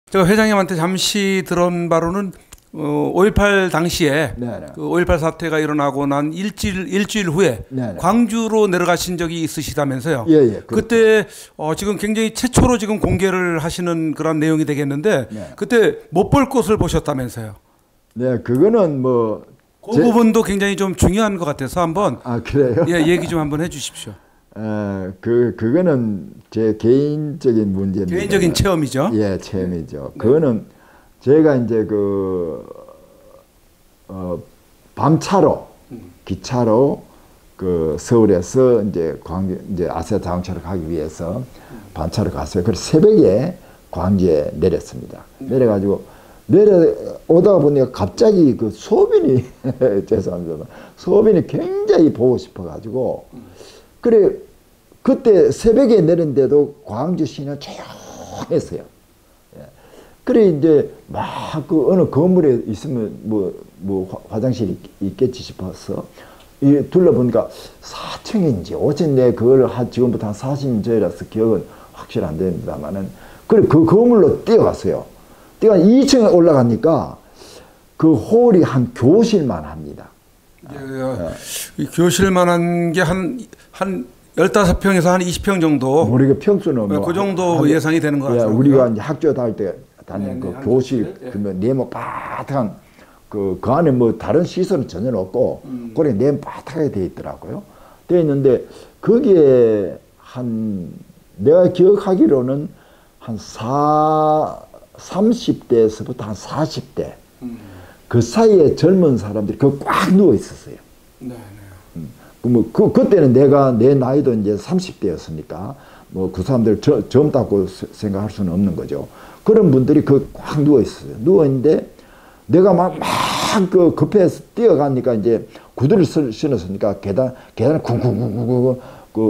제가 회장님한테 잠시 들은 바로는 5.18 당시에 네네. 그 5.18 사태가 일어나고 난 일주일 후에 네네. 광주로 내려가신 적이 있으시다면서요. 예, 예. 그때 지금 굉장히 최초로 지금 공개를 하시는 그런 내용이 되겠는데 네. 그때 못 볼 곳을 보셨다면서요. 네, 그거는 뭐 그 부분도 굉장히 좀 중요한 것 같아서 한번 그래요? 예, 얘기 좀 한번 해주십시오. 그거는 제 개인적인 문제입니다. 개인적인 체험이죠. 예, 체험이죠. 그거는 제가 이제 밤차로 기차로 그 서울에서 이제 이제 아세아 자동차로 가기 위해서 밤차로 갔어요. 그래서 새벽에 광주에 내렸습니다. 내려가지고 내려오다가 보니까 갑자기 그 소빈이 죄송합니다. 소빈이 굉장히 보고 싶어가지고 그래 그때 새벽에 내린데도 광주 시는 조용했어요. 그래 이제 막 그 어느 건물에 있으면 뭐 화장실이 있겠지 싶어서 이 둘러보니까 4층인지 5층인데 그걸 지금부터 한 40년 전이라서 기억은 확실히 안 됩니다만은 그래 그 건물로 뛰어갔어요. 뛰어 2층에 올라가니까 그 홀이 한 교실만 합니다. 이 교실만한 게 한 15평에서 한 20평 정도. 우리가 평수는 뭐 그 정도 예상이 되는 것 같아요. 우리가 이제 학교 다닐 때 다니는 네, 그 교실 그러면 네모 바닥한 그 안에 뭐 다른 시설은 전혀 없고 그래 네모 바닥하게 돼 있더라고요. 돼 있는데 거기에 내가 기억하기로는 한 30대에서부터 한 40대 그 사이에 젊은 사람들이 꽉 누워 있었어요. 네. 그때는 내 나이도 이제 30대였으니까 뭐 그 사람들 젊다고 생각할 수는 없는 거죠. 그런 분들이 꽉 누워 있었어요. 누워 있는데 내가 막 급해서 뛰어가니까 이제 구두를 신었으니까 계단을 쿵쿵쿵쿵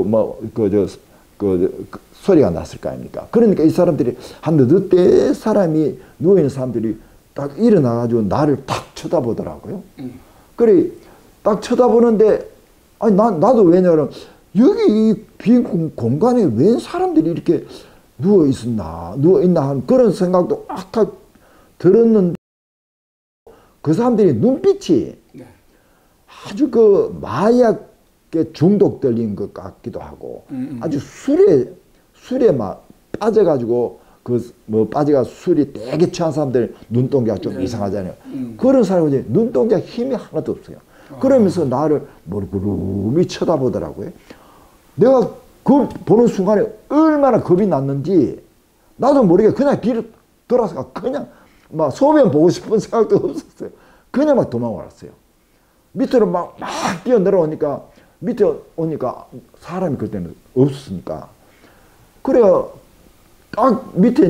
소리가 났을 거 아닙니까? 그러니까 이 사람들이 한 너댓 사람이 누워 있는 사람들이 딱 일어나가지고 나를 딱 쳐다보더라고요. 그래 딱 쳐다보는데 아니 나도 왜냐면 여기 이 빈 공간에 왜 사람들이 이렇게 누워 있나 하는 그런 생각도 딱 들었는데 그 사람들이 눈빛이 아주 그 마약에 중독될린 것 같기도 하고 아주 술에 막 빠져가지고 빠져가 술이 되게 취한 사람들 눈동자가 좀 이상하잖아요. 그런 사람이 눈동자 힘이 하나도 없어요. 그러면서 나를 머리구름이 쳐다보더라고요. 내가 그 보는 순간에 얼마나 겁이 났는지 나도 모르게 그냥 뒤로 돌아서 그냥 막 소변 보고 싶은 생각도 없었어요. 그냥 막 도망왔어요. 밑으로 막 뛰어 내려오니까 밑에 오니까 사람이 그때는 없었으니까 그래요. 딱 밑에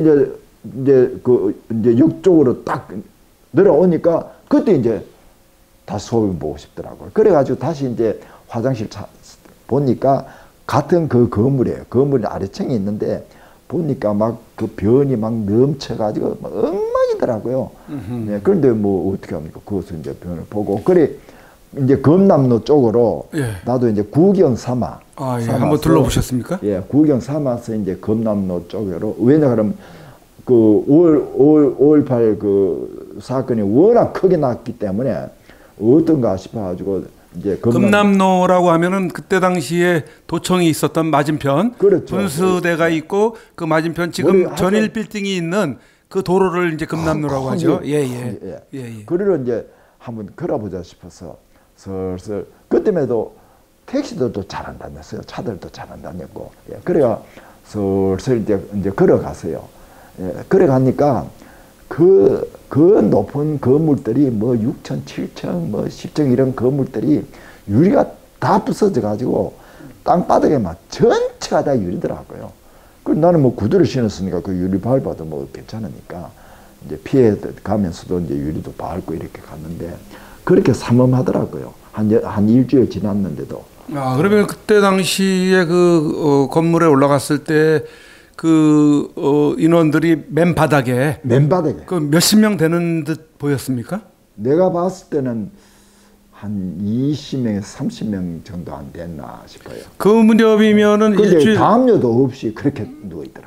이제 역 쪽으로 딱 내려오니까 그때 이제 다시 소변 보고 싶더라고요. 그래가지고 다시 이제 화장실 보니까 같은 그 건물이에요. 건물 아래층에 있는데 보니까 막 그 변이 막 넘쳐가지고 막 엉망이더라고요. 네, 그런데 뭐 어떻게 합니까? 그것을 이제 변을 보고 그래 이제 검남로 쪽으로 나도 이제 구경 삼아. 한번 둘러보셨습니까? 예, 구경 삼아서 이제 검남로 쪽으로 왜냐하면 그 5.18 그 사건이 워낙 크게 났기 때문에 어떤가 싶어가지고 이제 금남로라고 하면은 그때 당시에 도청이 있었던 맞은편, 그렇죠. 분수대가 있고 그 맞은편 지금 전일 빌딩이 있는 그 도로를 이제 금남로라고 하죠. 예. 그리로 이제 한번 걸어보자 싶어서 슬슬 그때에도 택시들도 잘 안 다녔어요. 차들도 잘 안 다녔고 그래야 슬슬 이제 걸어갔어요. 걸어가니까 그 높은 건물들이 뭐 6층, 7층, 뭐 10층 이런 건물들이 유리가 다 부서져 가지고 땅바닥에 막 전체가 다 유리더라고요. 그래서 나는 뭐 구두를 신었으니까 그 유리 밟아도 뭐 괜찮으니까 이제 피해 가면서도 이제 유리도 밟고 이렇게 갔는데 그렇게 삼엄하더라고요. 한 일주일 지났는데도. 그러면 그때 당시에 그 건물에 올라갔을 때 그 인원들이 맨바닥에 그 몇십 명 되는 듯 보였습니까? 내가 봤을 때는 한 20명에서 30명 정도 안 됐나 싶어요. 그 무렵이면은 일주일 담요도 없이 그렇게 누워 있더라고요.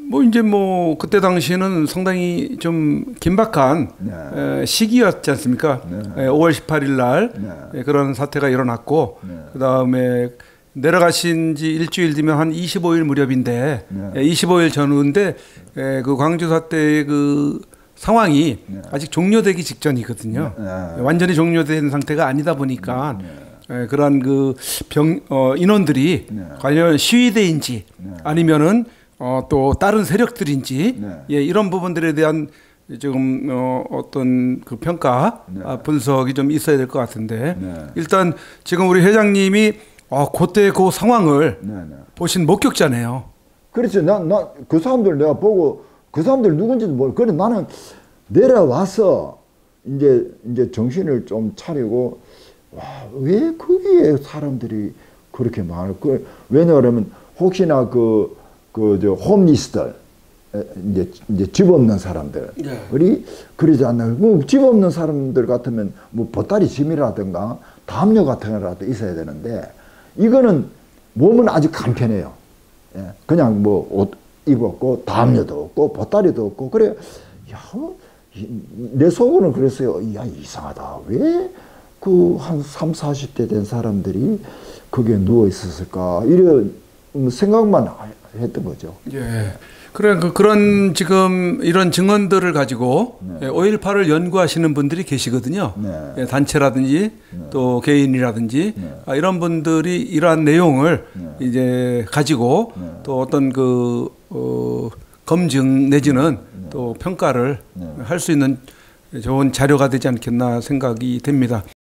뭐 이제 뭐 그때 당시에는 상당히 좀 긴박한 시기였지 않습니까? 5월 18일 날 그런 사태가 일어났고 그 다음에 내려가신 지 일주일 뒤면 한 25일 무렵인데 25일 전후인데 그 광주 사태의 그 상황이 아직 종료되기 직전이거든요. 완전히 종료된 상태가 아니다 보니까 그러한 그 인원들이 관련 시위대인지 아니면은 또 다른 세력들인지 이런 부분들에 대한 지금 어떤 그 평가 분석이 좀 있어야 될 것 같은데 일단 지금 우리 회장님이 그때 그 상황을 보신 목격자네요. 그렇지. 나 그 사람들 내가 보고 그 사람들 누군지도 모르고 그래 나는 내려와서 이제 정신을 좀 차리고 와, 왜 거기에 사람들이 그렇게 많을 거? 왜냐하면 혹시나 저 홈리스들 이제 집 없는 사람들이 그러지 않나? 뭐 집 없는 사람들 같으면 뭐 보따리 짐이라든가 담요 같은 거라도 있어야 되는데 이거는 몸은 아주 간편해요. 그냥 뭐 옷 입었고 담요도 없고 보따리도 없고 그래. 야, 내 속으로는 그랬어요. 야, 이상하다. 왜 그 한 3, 40대 된 사람들이 거기에 누워 있었을까? 이런 생각만 했던 거죠. 예. 그런 지금 이런 증언들을 가지고 5.18을 연구하시는 분들이 계시거든요. 단체라든지 또 개인이라든지 이런 분들이 이러한 내용을 이제 가지고 또 어떤 그 검증 내지는 또 평가를 할 수 있는 좋은 자료가 되지 않겠나 생각이 됩니다.